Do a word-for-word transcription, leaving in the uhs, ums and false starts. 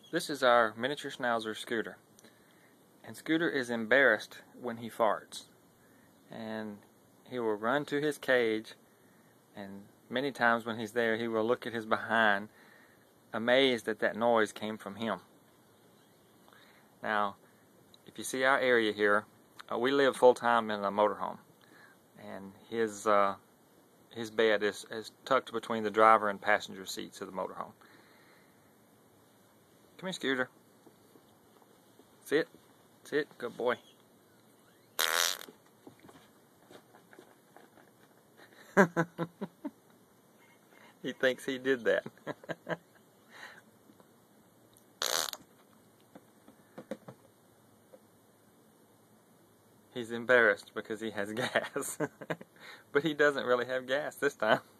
This is our miniature schnauzer, Scooter. And Scooter is embarrassed when he farts. And he will run to his cage, and many times when he's there he will look at his behind, amazed that that noise came from him. Now, if you see our area here, uh, we live full-time in a motorhome. And his uh, his bed is, is tucked between the driver and passenger seats of the motorhome. Come here, Scooter. Sit. Sit. Good boy. He thinks he did that. He's embarrassed because he has gas. But he doesn't really have gas this time.